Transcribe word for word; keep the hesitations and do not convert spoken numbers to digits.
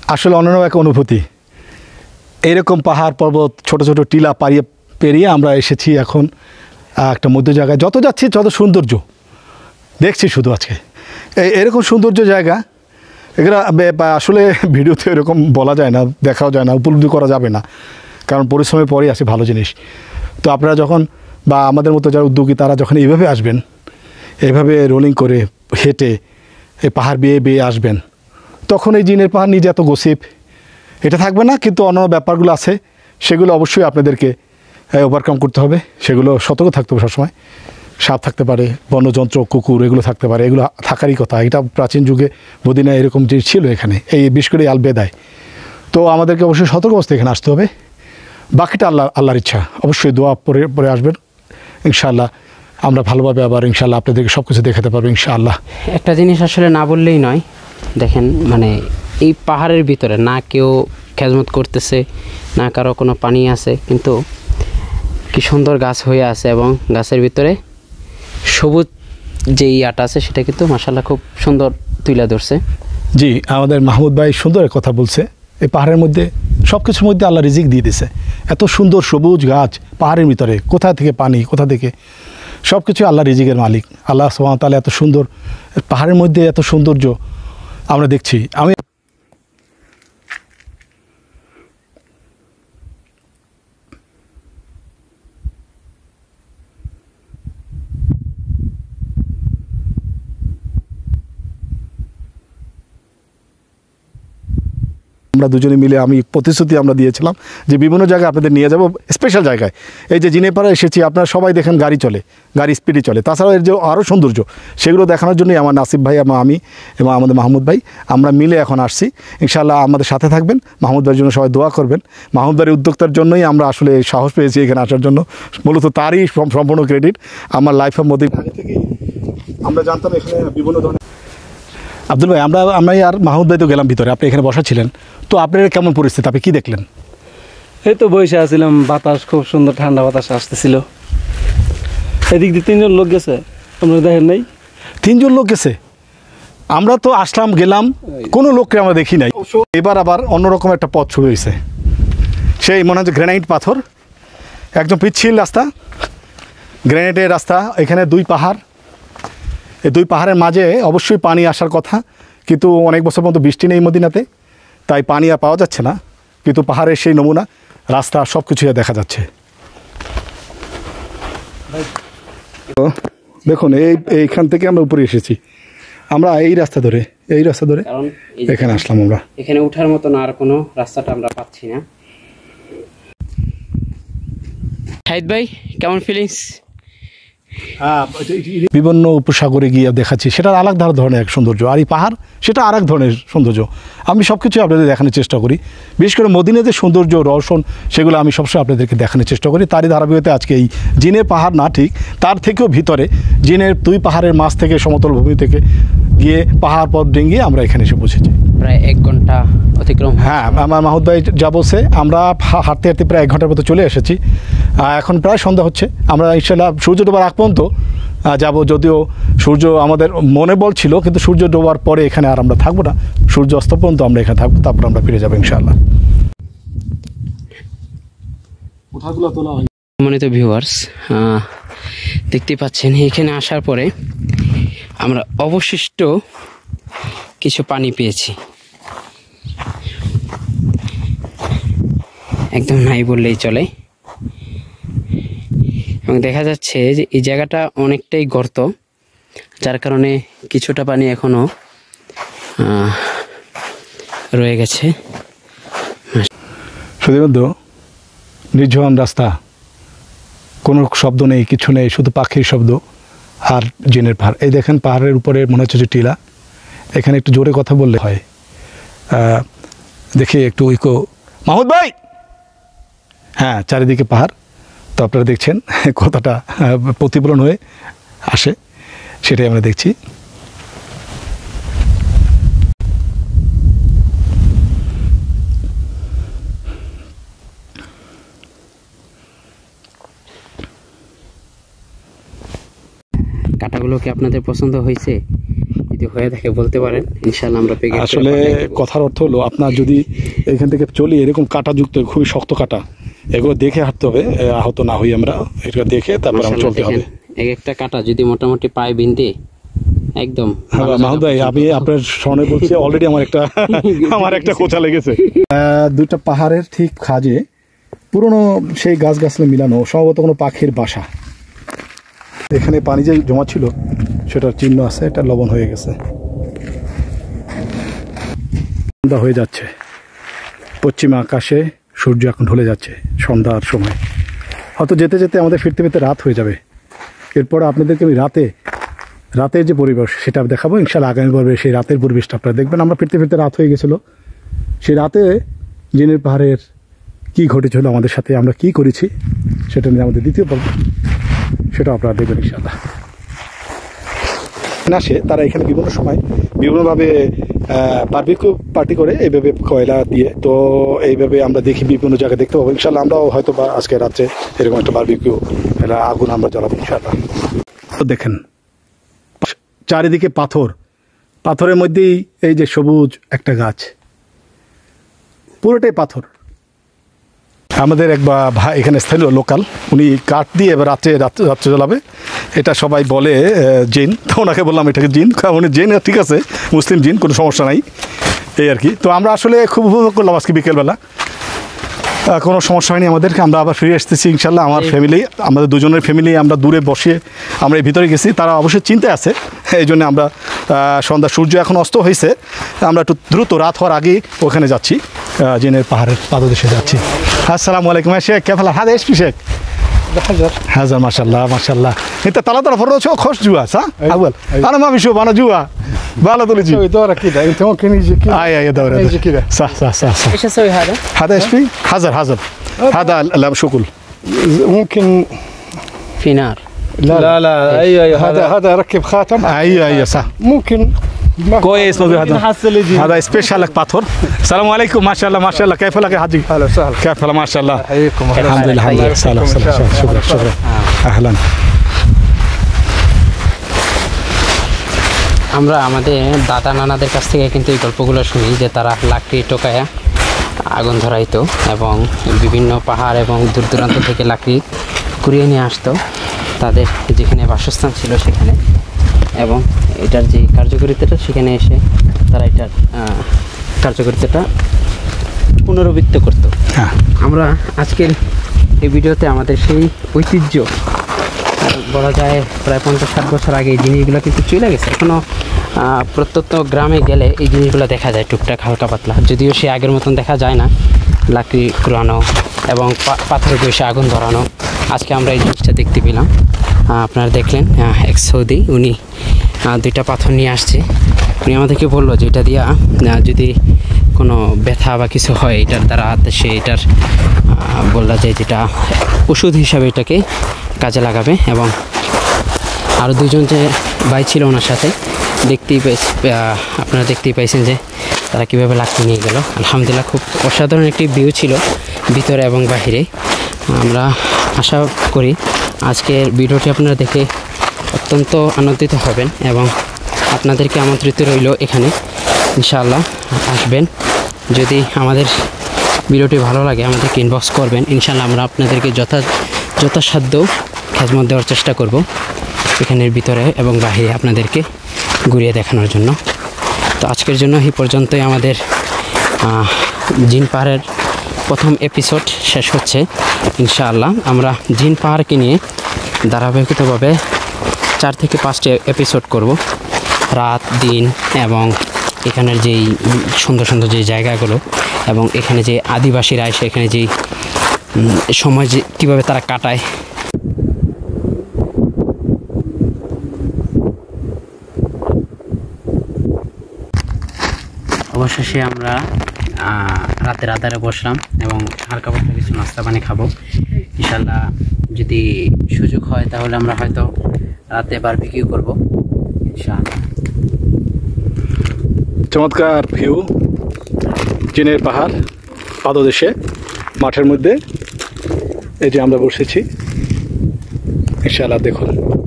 আসলে অন্যান্য এক অনুভূতি। এইরকম পাহাড় পর্বত ছোট ছোট টিলা পাড়িয়ে পেরিয়ে আমরা এসেছি এখন একটা মধ্য জায়গায়। যত যাচ্ছি তত সৌন্দর্য দেখছি শুধু আজকে। এই এরকম সৌন্দর্য জায়গা এগুলো আসলে ভিডিওতে এরকম বলা যায় না, দেখাও যায় না, উপলব্ধি করা যাবে না, কারণ পরিশ্রমের পরেই আসে ভালো জিনিস। তো আপনারা যখন বা আমাদের মতো যারা উদ্যোগী তারা যখন এইভাবে আসবেন, এইভাবে রোলিং করে হেঁটে এই পাহাড় বেয়ে বেয়ে আসবেন, তখন এই জিনের পাহাড় নিজে এত গসিপ এটা থাকবে না। কিন্তু অন্যান্য ব্যাপারগুলো আছে, সেগুলো অবশ্যই আপনাদেরকে ওভারকাম করতে হবে। সেগুলো সতর্ক থাকতে হবে সবসময়। সাপ থাকতে পারে, বন্যযন্ত্র, কুকুর, এগুলো থাকতে পারে, এগুলো থাকারই কথা। এটা প্রাচীন যুগে মদিনায় এরকম জিনিস ছিল এখানে, এই বিশেষ করে আলবেদায়। তো আমাদেরকে অবশ্যই সতর্ক অবস্থায় এখানে আসতে হবে। বাকিটা আল্লাহ আল্লাহর ইচ্ছা। অবশ্যই দোয়া পরে পরে আসবেন ইনশাআল্লাহ। আমরা ভালোভাবে আবার ইনশাআল্লাহ আপনাদেরকে সব কিছু দেখাতে পারবো ইনশাআল্লাহ। একটা জিনিস আসলে না বললেই নয়, দেখেন মানে এই পাহাড়ের ভিতরে না কেউ খেজমত করতেছে, না কারো কোনো পানি আছে, কিন্তু কি সুন্দর গাছ হয়ে আছে এবং গাছের ভিতরে সবুজ যে ইয়াটা আছে সেটা কিন্তু মাশাআল্লাহ খুব সুন্দর তুলে ধরছে। জি, আমাদের মাহমুদ ভাই সুন্দর কথা বলছে। এই পাহাড়ের মধ্যে সব কিছুর মধ্যে আল্লাহ রিজিক দিয়ে দিছে। এত সুন্দর সবুজ গাছ পাহাড়ের ভিতরে, কোথা থেকে পানি, কোথা থেকে সব কিছু আল্লাহ রিজিকের মালিক। আল্লাহ সুবহানাহু ওয়া তাআলা এত সুন্দর পাহাড়ের মধ্যে এত সৌন্দর্য আমরা দেখছি। আমি আমরা দুজনে মিলে আমি প্রতিশ্রুতি আমরা দিয়েছিলাম যে বিভিন্ন জায়গায় আপনাদের নিয়ে যাব, স্পেশাল জায়গায়। এই যে জিনেপাড়া এসেছি, আপনারা সবাই দেখেন গাড়ি চলে, গাড়ি স্পিডে চলে। তাছাড়াও এর যে আরও সৌন্দর্য, সেগুলো দেখানোর জন্যই আমার নাসিব ভাই এবং আমি এবং আমাদের মাহমুদ ভাই আমরা মিলে এখন আসছি। ইনশাআল্লাহ আমাদের সাথে থাকবেন। মাহমুদ ভাইয়ের জন্য সবাই দোয়া করবেন। মাহমুদ ভাইয়ের উদ্যোক্তার জন্যই আমরা আসলে সাহস পেয়েছি এখানে আসার জন্য। মূলত তারই সম্পূর্ণ ক্রেডিট। আমার লাইফের মধ্যে আগে থেকেই আমরা জানতাম এখানে বিভিন্ন ধরনের। আব্দুল ভাই, আমরা আমরা আর মাহমুদ ভাই তো গেলাম ভিতরে, আপনি এখানে বসা ছিলেন, তো আপনার কেমন পরিস্থিতি, আপনি কী দেখলেন? এই তো বসে আছিলাম, বাতাস খুব সুন্দর ঠান্ডা বাতাস আসতেছিল। এদিক দিয়ে তিনজন লোক গেছে, আপনারা দেখেন নাই? তিনজন লোক গেছে? আমরা তো আসলাম গেলাম, কোনো লোককে আমরা দেখি নাই। এবার আবার অন্যরকম একটা পথ শুরু হয়েছে, সেই মনে হচ্ছে গ্রানাইট পাথর, একদম পিচ্ছিল রাস্তা, গ্রানাইটের রাস্তা। এখানে দুই পাহাড়, এই দুই পাহাড়ের মাঝে অবশ্যই পানি আসার কথা, কিন্তু অনেক বছর পর্যন্ত বৃষ্টি নেই মদিনাতে, তাই পানি আর পাওয়া যাচ্ছে না। কিন্তু পাহাড়ের সেই নমুনা রাস্তা সব কিছুই দেখা যাচ্ছে। দেখুন এই এইখান থেকে আমরা উপরে এসেছি, আমরা এই রাস্তা ধরে এই রাস্তা ধরে এখানে আসলাম। আমরা এখানে ওঠার মতন আর কোনো রাস্তাটা আমরা পাচ্ছি না। শাহিদ ভাই, কেমন ফিলিংস? হ্যাঁ, বিভিন্ন উপসাগরে গিয়ে দেখাচ্ছি, সেটা আলাদা ধরনের এক সৌন্দর্য। আর এই পাহাড় সেটা আর এক ধরনের সৌন্দর্য। আমি সব কিছু আপনাদের দেখানোর চেষ্টা করি, বিশেষ করে মদিনার যে সৌন্দর্য রওশন, সেগুলো আমি সবসময় আপনাদেরকে দেখানোর চেষ্টা করি। তারই ধারাবাহিকতায় আজকে এই জিনের পাহাড় না ঠিক তার থেকেও ভিতরে, জিনের দুই পাহাড়ের মাঝ থেকে, সমতল ভূমি থেকে গিয়ে পাহাড় পথ ডিঙ্গিয়ে আমরা এখানে এসে পৌঁছেছি। প্রায় এক ঘন্টা অতিক্রম। হ্যাঁ, আমার মাহমুদ ভাই যা বলছে, আমরা হাঁটতে হাঁটতে প্রায় এক ঘন্টার মতো চলে এসেছি। এখন প্রায় সন্ধ্যা হচ্ছে। আমরা ইনশাআল্লাহ সূর্য ডোবার আগ পর্যন্ত যাব, যদিও সূর্য আমাদের মনে বলছিল, কিন্তু সূর্য ডোবার পরে এখানে আর আমরা থাকবো না, সূর্য অস্ত পর্যন্ত আমরা এখানে থাকবো, তারপর আমরা ফিরে যাবো ইনশাআল্লাহ। সম্মানিত ভিউয়ার্স, দেখতে পাচ্ছেন এখানে আসার পরে আমরা অবশিষ্ট কিছু পানি পেয়েছি, একদম নাই বললেই চলে। এবং দেখা যাচ্ছে যে এই জায়গাটা অনেকটাই গর্ত, যার কারণে কিছুটা পানি এখনো রয়ে গেছে। শুধুমাত্র নির্জন রাস্তা, কোনো শব্দ নেই, কিছু নেই, শুধু পাখির শব্দ আর জিনের পাহাড়। এই দেখেন পাহাড়ের উপরে মনে হচ্ছে যে টিলা, এখানে একটু জোরে কথা বললে হয়। দেখি একটু ইকো, মাহমুদ ভাই। হ্যাঁ, চারিদিকে পাহাড়, তো আপনারা দেখছেন কথাটা প্রতিফলন হয়ে আসে, সেটাই আমরা দেখছি। কাটাগুলো কি আপনাদের পছন্দ হয়েছে? যদি হয়ে থাকে বলতে পারেন, ইনশাআল্লাহ আমরা প্যাকেট আসলে কথার অর্থ হলো আপনার যদি এখান থেকে চলি এরকম কাঁটাযুক্ত খুবই শক্ত কাঁটা, এগুলো দেখে হাঁটতে হবে, আহত না হই আমরা, এটা দেখে তারপর আমরা চলতে হবে। এক একটা কাঁটা যদি মোটামুটি পায়ে বিঁধে একদম। মাহমুদ ভাই আমি আপনার স্মরণে বলছি অলরেডি আমার একটা আমার একটা কোথা লেগেছে। দুইটা পাহাড়ের ঠিক খাজে পুরনো সেই গাছ গাছলে মিলানো সম্ভবত কোনো পাখির বাসা। এখানে পানি যে জমা ছিল সেটার চিহ্ন আছে, এটা লবণ হয়ে গেছে। সন্ধ্যা হয়ে যাচ্ছে, পশ্চিম আকাশে সূর্য এখন ঢলে যাচ্ছে সন্ধ্যার সময়। হয়তো যেতে যেতে আমাদের ফিরতে ফিরতে রাত হয়ে যাবে। এরপর আপনাদেরকে আমি রাতে রাতের যে পরিবেশ সেটা দেখাবো ইনশাআল্লাহ। আগামী পর্বে সেই রাতের পরিবেশটা আপনারা দেখবেন। আমরা ফিরতে ফিরতে রাত হয়ে গেছিলো, সেই রাতে জিনের পাহাড়ের কী ঘটেছিল আমাদের সাথে, আমরা কি করেছি সেটা নিয়ে আমাদের দ্বিতীয় পর্ব, সেটা আপনারা দেখবেন ইনশাআল্লাহ। আসে তারা এখানে বিভিন্ন সময় বিভিন্নভাবে বারবিকিউ পার্টি করে এইভাবে কয়লা দিয়ে, তো এইভাবে আমরা দেখি বিভিন্ন জায়গায় দেখতে পাবো ইনশাআল্লাহ। আমরাও হয়তো বা আজকে রাত্রে এরকম একটা বারবিকিউ আগুন আমরা জ্বালাবো ইনশাআল্লাহ। তো দেখেন চারিদিকে পাথর, পাথরের মধ্যেই এই যে সবুজ একটা গাছ, পুরোটাই পাথর। আমাদের এক ভাই এখানে স্থানীয় লোকাল, উনি কাঠ দিয়ে এবার রাত্রে রাত্রে রাত্রে জ্বালাবে, এটা সবাই বলে জিন। তো ওনাকে বললাম এটাকে জিন, উনি জিন ঠিক আছে, মুসলিম জিন, কোনো সমস্যা নাই এই আর কি। তো আমরা আসলে খুব উপভোগ করলাম আজকে বিকেলবেলা, কোনো সমস্যা হয়নি আমাদেরকে। আমরা আবার ফিরে আসতেছি ইনশাল্লাহ। আমার ফ্যামিলি, আমাদের দুজনের ফ্যামিলি আমরা দূরে বসে আমরা এই ভিতরে গেছি, তারা অবশ্যই চিন্তায় আছে। এই জন্য আমরা সন্ধ্যা সূর্য এখন অস্ত হয়েছে, আমরা একটু দ্রুত রাত হওয়ার আগেই ওখানে যাচ্ছি, জিনের পাহাড়ের পাদদেশে যাচ্ছি। আসসালামু আলাইকুম শেখ, কে ফেলা হাদে এসপি শেখ হাজার হাজার মাশাল্লাহ মাশাল্লাহ। এটা তালা তালা ফটো ছো খোশ জুয়া সা আউল انا ما بشوف انا جوا بالا طول يجي سوي دوره كده انت ممكن يجي كده اي اي دوره يجي كده صح صح صح صح. ايش اسوي هذا؟ هذا ايش فيه؟ حذر حذر هذا لا شغل ممكن في نار. لا لا لا ايوه ايوه هذا هذا ركب خاتم ايوه ايوه صح ممكن كويس موضوع هذا نحصل يجي هذا سبيشال لك باثور. السلام عليكم ما شاء الله ما شاء الله، كيف لك يا حجي؟ اهلا وسهلا كيف حالك ما شاء الله؟ حييكم الحمد لله الحمد لله سلام سلام شكرا شكرا اهلا. আমরা আমাদের দাদা নানাদের কাছ থেকে কিন্তু এই গল্পগুলো শুনি যে তারা লাকড়ি টোকায়া আগুন ধরাইতো এবং বিভিন্ন পাহাড় এবং দূর দূরান্ত থেকে লাকড়ি কুড়িয়ে নিয়ে আসতো তাদের যেখানে বাসস্থান ছিল সেখানে, এবং এটার যে কার্যকারিতাটা সেখানে এসে তারা এটার কার্যকারিতাটা পুনরাবৃত্ত করত। হ্যাঁ, আমরা আজকের এই ভিডিওতে আমাদের সেই ঐতিহ্য বলা যায় প্রায় পঞ্চাশ ষাট বছর আগে এই জিনিসগুলো কিন্তু চলে গেছে। এখনও প্রত্যন্ত গ্রামে গেলে এই জিনিসগুলো দেখা যায় টুকটাক হালকা পাতলা, যদিও সে আগের মতন দেখা যায় না। লাকড়ি কুড়ানো এবং পাথরে বসে আগুন ধরানো, আজকে আমরা এই জিনিসটা দেখতে পেলাম। আপনারা দেখলেন এক সৌদি, উনি দুইটা পাথর নিয়ে আসছে। উনি আমাদেরকে বললো যে এটা দিয়া যদি কোনো ব্যথা বা কিছু হয় এটার দ্বারা সে এটার বললা যায় যেটা ওষুধ হিসাবে এটাকে কাজে লাগাবে। এবং আরও দুজন যে ভাই ছিল ওনার সাথে, দেখতেই পাই আপনারা দেখতেই পাইছেন যে তারা কীভাবে লাকড়ি নিয়ে গেল। আলহামদুলিল্লাহ খুব অসাধারণ একটি ভিউ ছিল ভিতরে এবং বাহিরে। আমরা আশা করি আজকের ভিডিওটি আপনারা দেখে অত্যন্ত আনন্দিত হবেন এবং আপনাদেরকে আমন্ত্রিত রইল এখানে, ইনশাআল্লাহ আসবেন। যদি আমাদের ভিডিওটি ভালো লাগে আমাদেরকে ইনবক্স করবেন, ইনশাআল্লাহ আমরা আপনাদেরকে যথা যথাসাধ্য খেজমত দেওয়ার চেষ্টা করব এখানের ভিতরে এবং বাহিরে আপনাদেরকে ঘুরিয়ে দেখানোর জন্য। তো আজকের জন্য এই পর্যন্তই আমাদের জিন পাহাড়ের প্রথম এপিসোড শেষ হচ্ছে। ইনশাআল্লাহ আমরা জিন পাহাড়কে নিয়ে ধারাবাহিকভাবে চার থেকে পাঁচটি এপিসোড করব, রাত দিন এবং এখানের যেই সুন্দর সুন্দর যে জায়গাগুলো এবং এখানে যে আদিবাসীরা এসে এখানে যেই সময় যে কীভাবে তারা কাটায়। অবশেষে আমরা রাতের আধারে বসলাম এবং হালকা পাতলা কিছু নাস্তা পানি খাবো। ইনশাআল্লাহ যদি সুযোগ হয় তাহলে আমরা হয়তো রাতে বারবিকিউ করবো ইনশাআল্লাহ। চমৎকার ভিউ জিনের পাহাড় পাদদেশে মাঠের মধ্যে, এই যে আমরা বসেছি ইনশাআল্লাহ দেখুন।